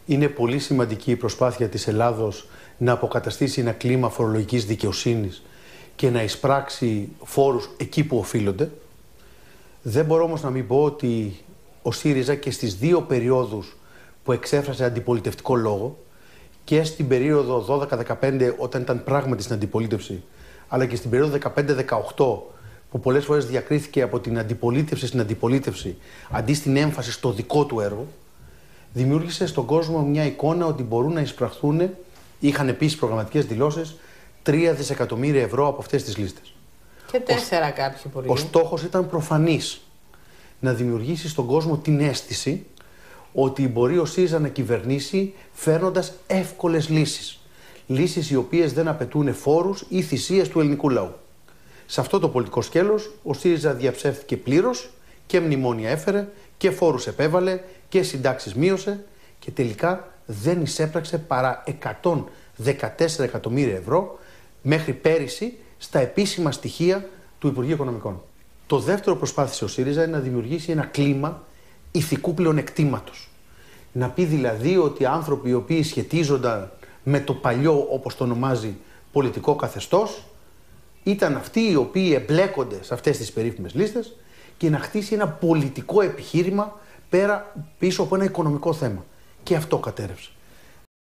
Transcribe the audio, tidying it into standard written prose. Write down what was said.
Είναι πολύ σημαντική η προσπάθεια της Ελλάδος να αποκαταστήσει ένα κλίμα φορολογικής δικαιοσύνης και να εισπράξει φόρους εκεί που οφείλονται. Δεν μπορώ όμως να μην πω ότι ο ΣΥΡΙΖΑ και στις δύο περιόδους που εξέφρασε αντιπολιτευτικό λόγο, και στην περίοδο 12-15 όταν ήταν πράγματι στην αντιπολίτευση, αλλά και στην περίοδο 15-18 που πολλές φορές διακρίθηκε από την αντιπολίτευση στην αντιπολίτευση αντί στην έμφαση στο δικό του έργο, δημιούργησε στον κόσμο μια εικόνα ότι μπορούν να εισπραχθούν, είχαν επίσης προγραμματικές δηλώσεις, 3 δισεκατομμύρια ευρώ από αυτές τις λίστες. Και 4 κάποιοι μπορεί. Ο στόχος ήταν προφανής. Να δημιουργήσει στον κόσμο την αίσθηση ότι μπορεί ο ΣΥΡΙΖΑ να κυβερνήσει φέρνοντας εύκολες λύσεις. Λύσεις οι οποίες δεν απαιτούν φόρους ή θυσίες του ελληνικού λαού. Σε αυτό το πολιτικό σκέλος ο ΣΥΡΙΖΑ διαψεύθηκε πλήρως, και μνημόνια έφερε και φόρους επέβαλε και συντάξεις μείωσε και τελικά δεν εισέπραξε παρά 114 εκατομμύρια ευρώ μέχρι πέρυσι στα επίσημα στοιχεία του Υπουργείου Οικονομικών. Το δεύτερο προσπάθησε ο ΣΥΡΙΖΑ είναι να δημιουργήσει ένα κλίμα ηθικού πλεονεκτήματος. Να πει δηλαδή ότι άνθρωποι οι οποίοι σχετίζονταν με το παλιό, όπως το ονομάζει, πολιτικό καθεστώς, ήταν αυτοί οι οποίοι εμπλέκονται σε αυτές τις περίφημες λίστες, και να χτίσει ένα πολιτικό επιχείρημα πίσω από ένα οικονομικό θέμα. Και αυτό κατέρευσε.